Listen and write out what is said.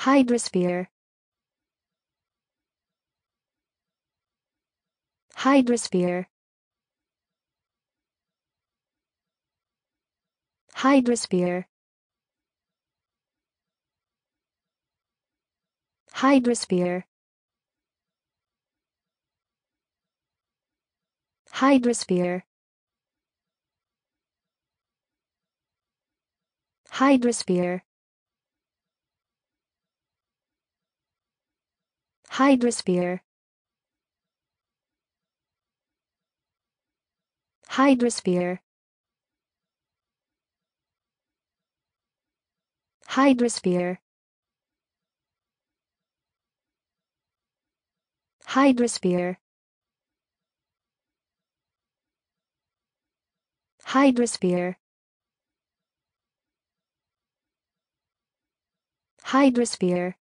Hydrosphere. Hydrosphere. Hydrosphere. Hydrosphere. Hydrosphere. Hydrosphere. Hydrosphere. Hydrosphere. Hydrosphere. Hydrosphere. Hydrosphere. Hydrosphere.